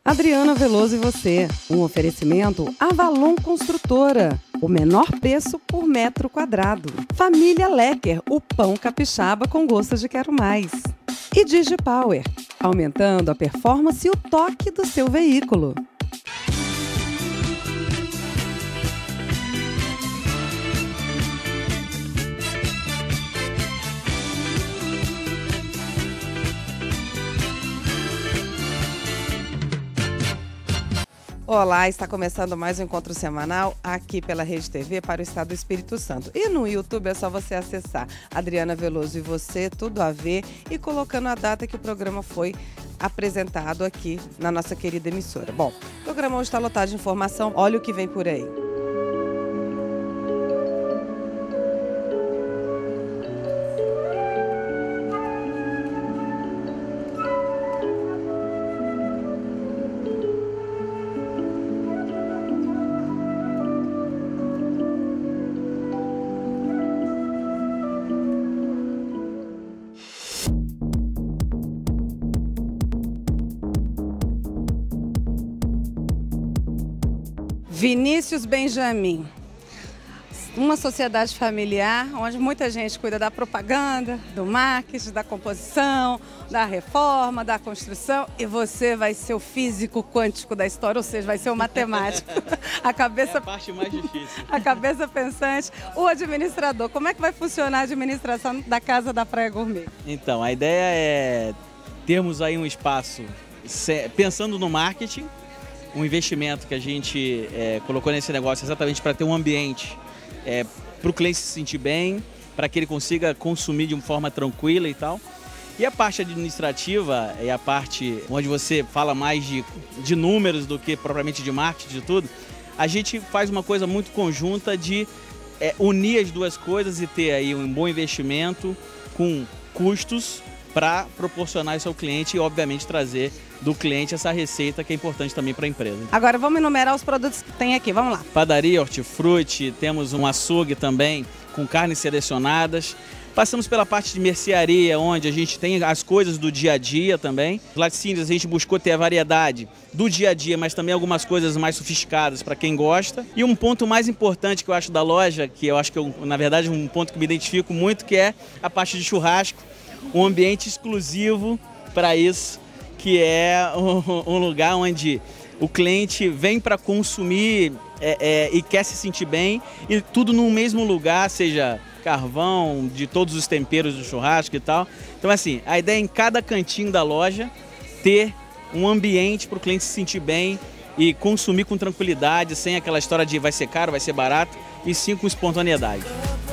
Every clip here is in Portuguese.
Adriana Veloso e você. Um oferecimento Avalon Construtora. O menor preço por metro quadrado. Família Lecker, o pão capixaba com gosto de quero mais. E DigiPower, aumentando a performance e o toque do seu veículo. Olá, está começando mais um encontro semanal aqui pela Rede TV para o Estado do Espírito Santo. E no YouTube é só você acessar Adriana Veloso e você, tudo a ver, e colocando a data que o programa foi apresentado aqui na nossa querida emissora. Bom, o programa hoje está lotado de informação, olha o que vem por aí. Vinícius Benjamin, uma sociedade familiar onde muita gente cuida da propaganda, do marketing, da composição, da reforma, da construção, e você vai ser o físico quântico da história, ou seja, vai ser o matemático. A cabeça, é a parte mais difícil. A cabeça pensante, o administrador. Como é que vai funcionar a administração da Casa da Praia Gourmet? Então, a ideia é termos aí um espaço pensando no marketing, um investimento que a gente colocou nesse negócio exatamente para ter um ambiente para o cliente se sentir bem, para que ele consiga consumir de uma forma tranquila e tal. E a parte administrativa é a parte onde você fala mais de números do que propriamente de marketing, de tudo. A gente faz uma coisa muito conjunta de unir as duas coisas e ter aí um bom investimento com custos para proporcionar isso ao cliente e, obviamente, trazer do cliente essa receita que é importante também para a empresa. Agora vamos enumerar os produtos que tem aqui, vamos lá. Padaria, hortifruti, temos um açougue também com carnes selecionadas. Passamos pela parte de mercearia, onde a gente tem as coisas do dia a dia também. Laticínios, a gente buscou ter a variedade do dia a dia, mas também algumas coisas mais sofisticadas para quem gosta. E um ponto mais importante que eu acho da loja, que eu acho que na verdade um ponto que me identifico muito, que é a parte de churrasco, um ambiente exclusivo para isso, que é um lugar onde o cliente vem para consumir e quer se sentir bem, e tudo no mesmo lugar, seja carvão, de todos os temperos do churrasco e tal. Então, assim, a ideia é em cada cantinho da loja ter um ambiente para o cliente se sentir bem e consumir com tranquilidade, sem aquela história de vai ser caro, vai ser barato, e sim com espontaneidade.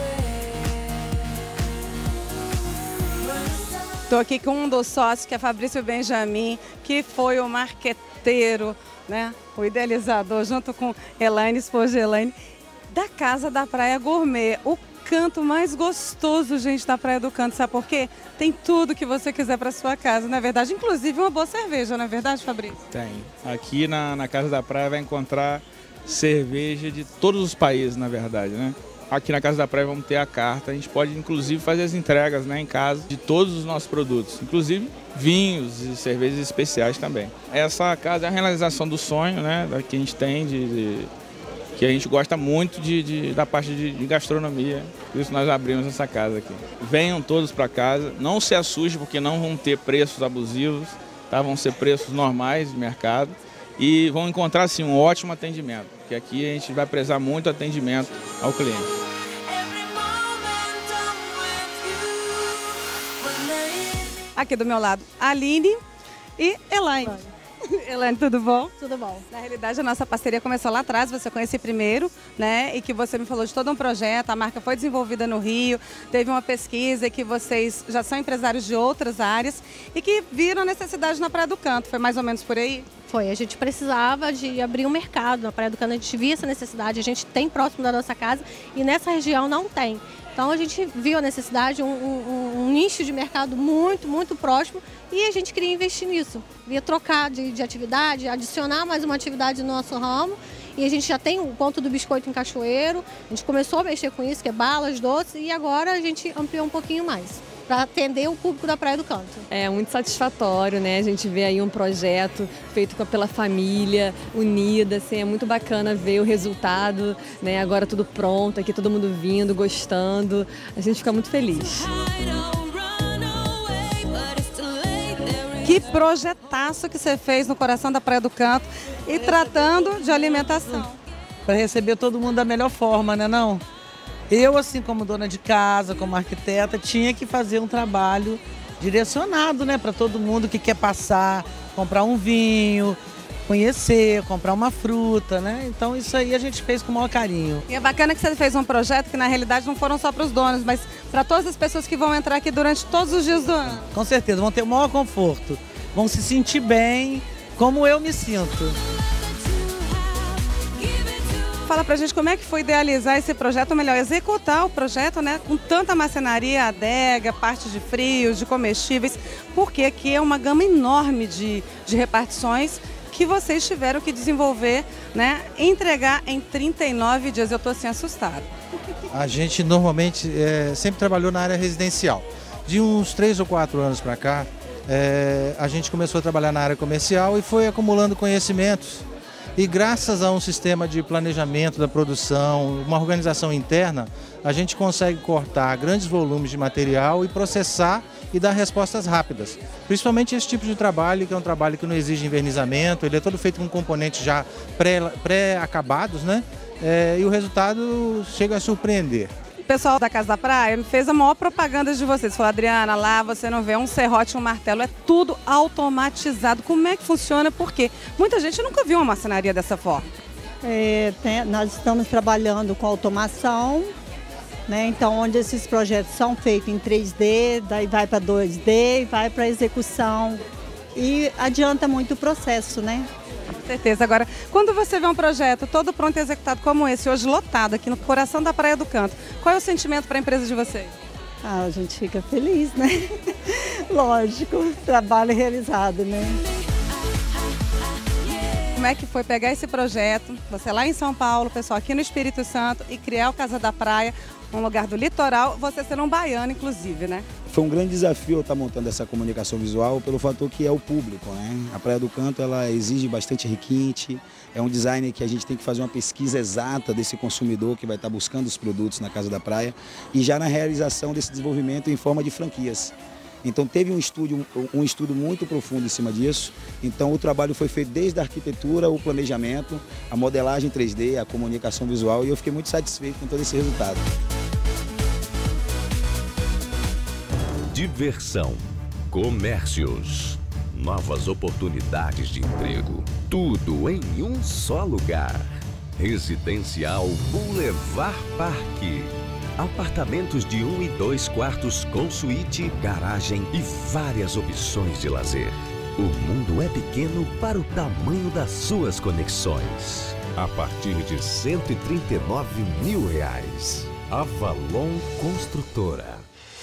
Estou aqui com um dos sócios, que é Fabrício Benjamin, que foi o marqueteiro, né, o idealizador, junto com Elaine, esposa de Elaine, da Casa da Praia Gourmet. O canto mais gostoso, gente, da Praia do Canto, sabe por quê? Tem tudo que você quiser para sua casa, não é verdade? Inclusive uma boa cerveja, não é verdade, Fabrício? Tem. Aqui na Casa da Praia vai encontrar cerveja de todos os países, na verdade, né? Aqui na Casa da Praia vamos ter a carta, a gente pode inclusive fazer as entregas, né, em casa de todos os nossos produtos, inclusive vinhos e cervejas especiais também. Essa casa é a realização do sonho, né, que a gente tem, que a gente gosta muito da parte de gastronomia, por isso nós abrimos essa casa aqui. Venham todos para casa, não se assustem porque não vão ter preços abusivos, tá? Vão ser preços normais de mercado e vão encontrar assim, um ótimo atendimento, porque aqui a gente vai prezar muito atendimento ao cliente. Aqui do meu lado, Aline e Elaine. Elaine, tudo bom? Tudo bom. Na realidade, a nossa parceria começou lá atrás, você conhece primeiro, né? E que você me falou de todo um projeto, a marca foi desenvolvida no Rio, teve uma pesquisa e que vocês já são empresários de outras áreas e que viram a necessidade na Praia do Canto. Foi mais ou menos por aí? Foi, a gente precisava de abrir um mercado na Praia do Canto, a gente via essa necessidade, a gente tem próximo da nossa casa e nessa região não tem. Então a gente viu a necessidade, um nicho de mercado muito próximo e a gente queria investir nisso. Queria trocar de atividade, adicionar mais uma atividade no nosso ramo e a gente já tem o ponto do biscoito em Cachoeiro, a gente começou a mexer com isso, que é balas, doces, e agora a gente ampliou um pouquinho mais. para atender o público da Praia do Canto. É muito satisfatório, né? A gente vê aí um projeto feito pela família, unida, assim, é muito bacana ver o resultado, né? Agora tudo pronto, aqui todo mundo vindo, gostando, a gente fica muito feliz. Que projetaço que você fez no coração da Praia do Canto e tratando de alimentação. Para receber todo mundo da melhor forma, né não? Eu, assim como dona de casa, como arquiteta, tinha que fazer um trabalho direcionado, né, para todo mundo que quer passar, comprar um vinho, conhecer, comprar uma fruta, né? Então isso aí a gente fez com o maior carinho. E é bacana que você fez um projeto que na realidade não foram só para os donos, mas para todas as pessoas que vão entrar aqui durante todos os dias do ano. Com certeza, vão ter o maior conforto, vão se sentir bem, como eu me sinto. Fala pra gente como é que foi idealizar esse projeto, ou melhor, executar o projeto, né, com tanta marcenaria, adega, parte de frios, de comestíveis, porque aqui é uma gama enorme de repartições que vocês tiveram que desenvolver, né, entregar em 39 dias. Eu estou assim assustada. A gente normalmente sempre trabalhou na área residencial. De uns 3 ou 4 anos para cá, a gente começou a trabalhar na área comercial e foi acumulando conhecimentos. E graças a um sistema de planejamento da produção, uma organização interna, a gente consegue cortar grandes volumes de material e processar e dar respostas rápidas. Principalmente esse tipo de trabalho, que é um trabalho que não exige envernizamento, ele é todo feito com componentes já pré-acabados, né? E o resultado chega a surpreender. O pessoal da Casa da Praia fez a maior propaganda de vocês. Falou, Adriana, lá você não vê um serrote, um martelo, é tudo automatizado. Como é que funciona? Por quê? Muita gente nunca viu uma marcenaria dessa forma. Nós estamos trabalhando com automação, né? Então onde esses projetos são feitos em 3D, daí vai para 2D, vai para execução e adianta muito o processo, né? Com certeza. Agora, quando você vê um projeto todo pronto e executado como esse, hoje lotado aqui no coração da Praia do Canto, qual é o sentimento para a empresa de vocês? A gente fica feliz, né? Lógico, trabalho realizado, né? Como é que foi pegar esse projeto, você lá em São Paulo, o pessoal aqui no Espírito Santo, e criar o Casa da Praia, um lugar do litoral, você sendo um baiano, inclusive, né? Foi um grande desafio eu estar montando essa comunicação visual pelo fator que é o público, né? A Praia do Canto, ela exige bastante requinte, é um design que a gente tem que fazer uma pesquisa exata desse consumidor que vai estar buscando os produtos na Casa da Praia e já na realização desse desenvolvimento em forma de franquias. Então teve um estudo muito profundo em cima disso, então o trabalho foi feito desde a arquitetura, o planejamento, a modelagem 3D, a comunicação visual e eu fiquei muito satisfeito com todo esse resultado. Diversão, comércios, novas oportunidades de emprego, tudo em um só lugar. Residencial Boulevard Parque. Apartamentos de 1 e 2 quartos com suíte, garagem e várias opções de lazer. O mundo é pequeno para o tamanho das suas conexões. A partir de R$ 139 mil. Avalon Construtora.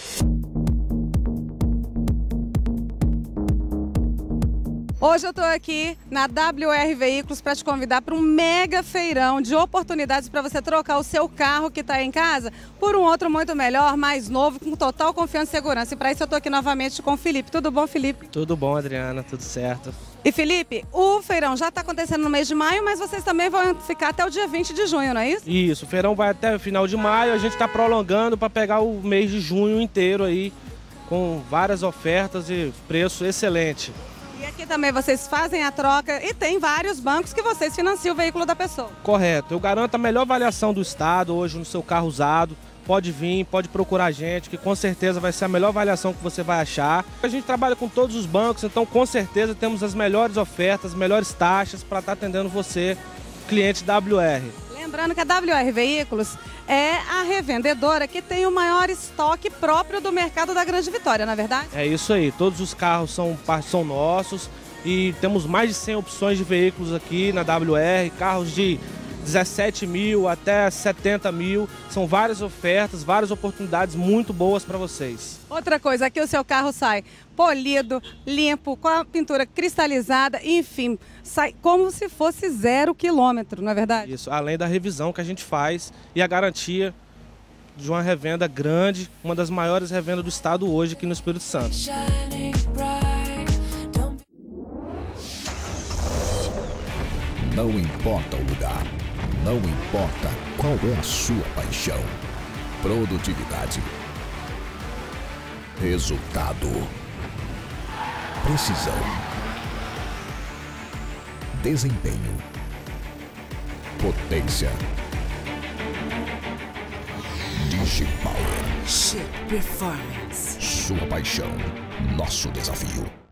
Hoje eu estou aqui na WR Veículos para te convidar para um mega feirão de oportunidades para você trocar o seu carro que está em casa por um outro muito melhor, mais novo, com total confiança e segurança. E para isso eu estou aqui novamente com o Felipe. Tudo bom, Felipe? Tudo bom, Adriana, tudo certo. E Felipe, o feirão já está acontecendo no mês de maio, mas vocês também vão ficar até o dia 20 de junho, não é isso? Isso, o feirão vai até o final de maio, a gente está prolongando para pegar o mês de junho inteiro aí, com várias ofertas e preço excelente. E aqui também vocês fazem a troca e tem vários bancos que vocês financiam o veículo da pessoa. Correto, eu garanto a melhor avaliação do estado hoje no seu carro usado. Pode vir, pode procurar a gente, que com certeza vai ser a melhor avaliação que você vai achar. A gente trabalha com todos os bancos, então com certeza temos as melhores ofertas, melhores taxas para estar atendendo você, cliente WR. Lembrando que a WR Veículos é a revendedora que tem o maior estoque próprio do mercado da Grande Vitória, não é verdade? É isso aí, todos os carros são nossos e temos mais de 100 opções de veículos aqui na WR, carros de 17 mil até 70 mil, são várias ofertas, várias oportunidades muito boas para vocês. Outra coisa, aqui o seu carro sai polido, limpo, com a pintura cristalizada, enfim, sai como se fosse 0 quilômetro, não é verdade? Isso, além da revisão que a gente faz e a garantia de uma revenda grande, uma das maiores revendas do estado hoje aqui no Espírito Santo. Não importa o lugar, não importa qual é a sua paixão. Produtividade, resultado, precisão, desempenho, potência, DigiPower. Chip Performance. Sua paixão, nosso desafio.